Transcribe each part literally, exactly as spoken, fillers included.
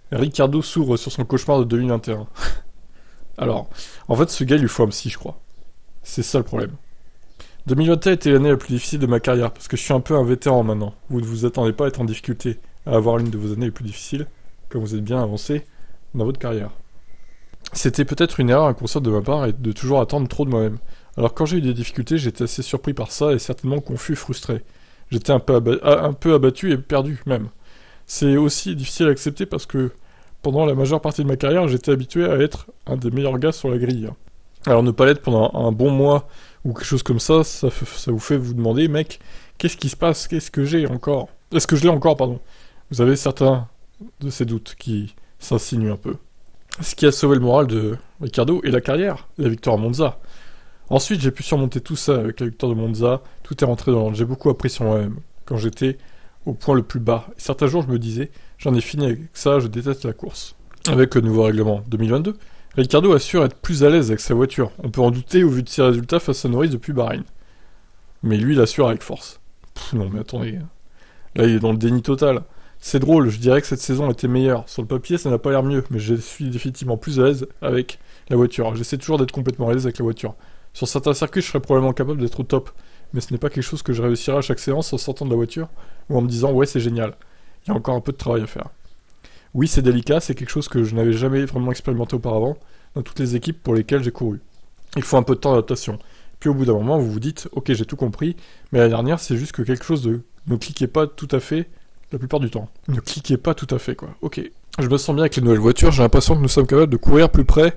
Ricciardo s'ouvre sur son cauchemar de deux mille vingt et un. Alors, en fait, ce gars, il lui faut un psy, je crois. C'est ça le problème. deux mille vingt et un était l'année la plus difficile de ma carrière, parce que je suis un peu un vétéran maintenant. Vous ne vous attendez pas à être en difficulté, à avoir l'une de vos années les plus difficiles, comme vous êtes bien avancé dans votre carrière. C'était peut-être une erreur inconsciente de ma part et de toujours attendre trop de moi-même. Alors quand j'ai eu des difficultés, j'étais assez surpris par ça et certainement confus, frustré. J'étais un peu, aba- un peu abattu et perdu même. C'est aussi difficile à accepter parce que pendant la majeure partie de ma carrière, j'étais habitué à être un des meilleurs gars sur la grille. Alors ne pas l'être pendant un bon mois ou quelque chose comme ça, ça, ça vous fait vous demander, mec, qu'est-ce qui se passe? Qu'est-ce que j'ai encore? Est-ce que je l'ai encore, pardon? Vous avez certains de ces doutes qui s'insinuent un peu. Ce qui a sauvé le moral de Ricciardo et la carrière, la victoire à Monza. Ensuite, j'ai pu surmonter tout ça avec la victoire de Monza, tout est rentré dans l'ordre. J'ai beaucoup appris sur moi-même, quand j'étais au point le plus bas. Et certains jours, je me disais, j'en ai fini avec ça, je déteste la course. Avec le nouveau règlement deux mille vingt-deux, Ricciardo assure être plus à l'aise avec sa voiture. On peut en douter au vu de ses résultats face à Norris depuis Bahreïn. Mais lui, il assure avec force. Pff, non mais attendez, là il est dans le déni total. C'est drôle, je dirais que cette saison était meilleure. Sur le papier, ça n'a pas l'air mieux, mais je suis définitivement plus à l'aise avec la voiture. J'essaie toujours d'être complètement à l'aise avec la voiture. Sur certains circuits, je serais probablement capable d'être au top, mais ce n'est pas quelque chose que je réussirai à chaque séance en sortant de la voiture, ou en me disant « ouais, c'est génial, il y a encore un peu de travail à faire ». Oui, c'est délicat, c'est quelque chose que je n'avais jamais vraiment expérimenté auparavant, dans toutes les équipes pour lesquelles j'ai couru. Il faut un peu de temps d'adaptation. Puis au bout d'un moment, vous vous dites « ok, j'ai tout compris, mais la dernière, c'est juste que quelque chose de... ne cliquez pas tout à fait la plupart du temps. Ne cliquez pas tout à fait, quoi. Ok. Je me sens bien avec les nouvelles voitures, j'ai l'impression que nous sommes capables de courir plus près,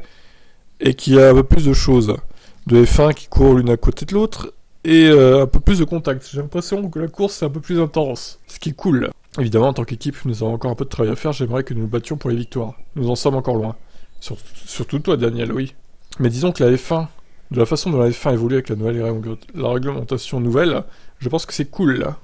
et qu'il y a un peu plus de choses. De F un qui courent l'une à côté de l'autre, et euh, un peu plus de contact. J'ai l'impression que la course c'est un peu plus intense, ce qui est cool. Évidemment, en tant qu'équipe, nous avons encore un peu de travail à faire, j'aimerais que nous nous battions pour les victoires. Nous en sommes encore loin. Sur- surtout toi, Daniel, oui. Mais disons que la F un, de la façon dont la F un évolue avec la nouvelle régl- la réglementation nouvelle, je pense que c'est cool, là.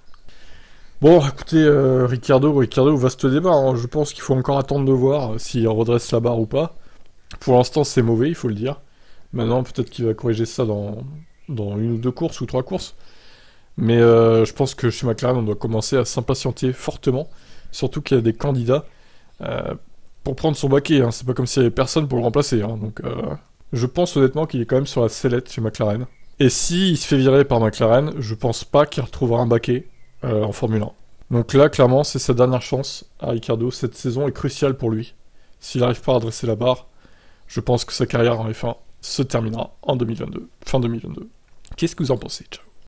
Bon, écoutez, euh, Ricciardo, Ricciardo, vaste débat, hein. Je pense qu'il faut encore attendre de voir euh, s'il redresse la barre ou pas. Pour l'instant, c'est mauvais, il faut le dire. Maintenant, peut-être qu'il va corriger ça dans, dans une ou deux courses ou trois courses. Mais euh, je pense que chez McLaren, on doit commencer à s'impatienter fortement. Surtout qu'il y a des candidats euh, pour prendre son baquet. Hein. C'est pas comme s'il y avait personne pour le remplacer. Hein. Donc, euh, je pense honnêtement qu'il est quand même sur la sellette chez McLaren. Et s'il se fait virer par McLaren, je pense pas qu'il retrouvera un baquet euh, en Formule un. Donc là, clairement, c'est sa dernière chance à Ricciardo. Cette saison est cruciale pour lui. S'il n'arrive pas à dresser la barre, je pense que sa carrière en F un se terminera en deux mille vingt-deux, fin deux mille vingt-deux. Qu'est-ce que vous en pensez? Ciao.